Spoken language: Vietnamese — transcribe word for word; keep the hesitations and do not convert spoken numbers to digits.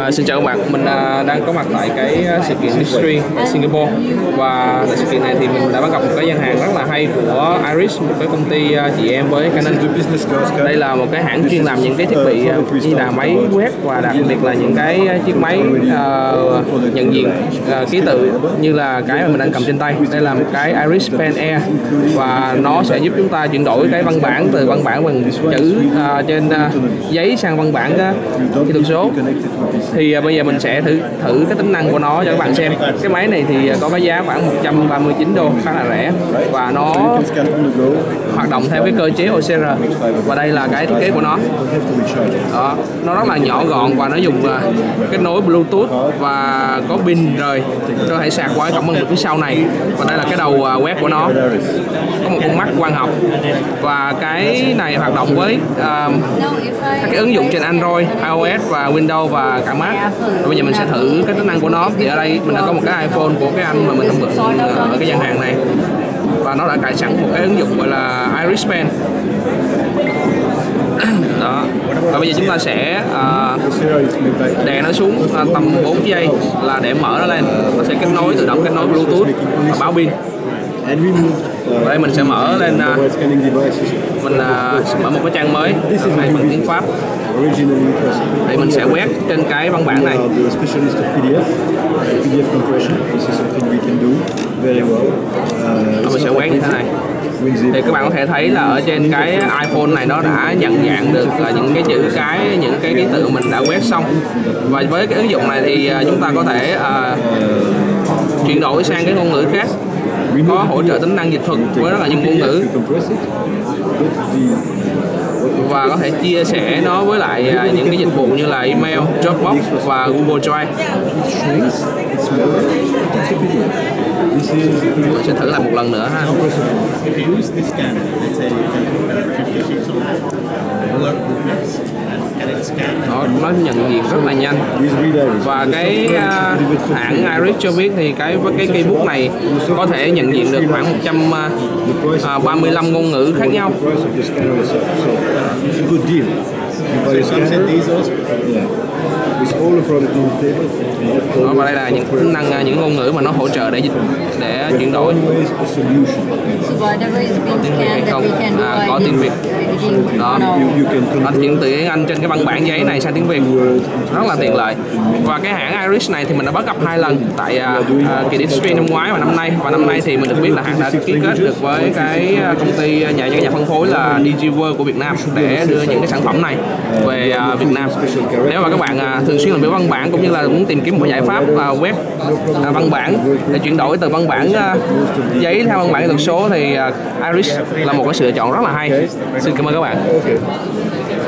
À, xin chào các bạn, mình à, đang có mặt tại cái sự kiện Industry ở Singapore. Và tại sự kiện này thì mình đã bắt gặp một cái gian hàng rất là hay của Iris, một cái công ty à, chị em với Canon. Đây là một cái hãng chuyên làm những cái thiết bị à, như là máy quét và đặc biệt là những cái chiếc máy à, nhận diện à, ký tự như là cái mà mình đang cầm trên tay. Đây là một cái Iris Pen Air và nó sẽ giúp chúng ta chuyển đổi cái văn bản từ văn bản bằng chữ à, trên à, giấy sang văn bản à, kỹ thuật số. Thì à, bây giờ mình sẽ thử thử cái tính năng của nó cho các bạn xem. Cái máy này thì có cái giá khoảng một trăm ba mươi chín đô, khá là rẻ và nó hoạt động theo cái cơ chế o xê rờ. Và đây là cái thiết kế của nó. Đó, nó rất là nhỏ gọn và nó dùng uh, kết nối Bluetooth và có pin rời, có thể sạc qua cái cổng được phía sau này. Và đây là cái đầu uh, web của nó, có một con mắt quang học và cái này hoạt động với uh, các cái ứng dụng trên Android, iOS và Windows và cả Mac. Và bây giờ mình sẽ thử cái tính năng của nó. Thì ở đây mình đã có một cái iPhone của cái anh mà mình đã mượn ở cái gian hàng này và nó đã cài sẵn một cái ứng dụng gọi là Iris Pen. Đó. Và bây giờ chúng ta sẽ uh, đè nó xuống uh, tầm bốn giây là để mở nó lên. Nó sẽ kết nối tự động kết nối Bluetooth và báo pin. Và đây mình sẽ mở lên uh, mình uh, sẽ mở một cái trang mới này bằng tiếng Pháp. Đây mình sẽ quét trên cái văn bản này. Và mình sẽ quét như thế này. Thì các bạn có thể thấy là ở trên cái iPhone này nó đã nhận dạng được những cái chữ cái, những cái ký tự mình đã quét xong. Và với cái ứng dụng này thì chúng ta có thể uh, chuyển đổi sang cái ngôn ngữ khác, có hỗ trợ tính năng dịch thuật với rất là nhiều ngôn ngữ và có thể chia sẻ nó với lại những cái dịch vụ như là email, Dropbox và Google Drive. Mình sẽ thử lại một lần nữa ha. Đó, nó nhận diện rất là nhanh. Và cái uh, hãng Iris cho biết thì cái với cái keyboard này có thể nhận diện được khoảng một trăm ba mươi lăm ngôn ngữ khác nhau. Đó, và đây là những tính năng, những ngôn ngữ mà nó hỗ trợ để dịch để chuyển đổi. Hay không? À, có tiếng Việt. Đó, anh chuyển từ tiếng Anh trên cái văn bản giấy này sang tiếng Việt rất là tiện lợi. Và cái hãng Iris này thì mình đã bắt gặp hai lần tại uh, uh, kỳ Industry năm ngoái và năm nay. Và năm nay thì mình được biết là hãng đã ký kết được với cái công ty nhà nhà phân phối là DigiWorld của Việt Nam để đưa những cái sản phẩm này về uh, Việt Nam. Nếu mà các bạn uh, thường xuyên làm việc văn bản cũng như là muốn tìm kiếm một giải pháp uh, web uh, văn bản để chuyển đổi từ văn bản uh, giấy theo văn bản kỹ thuật số thì uh, Iris là một cái sự lựa chọn rất là hay. Xin cảm ơn các bạn.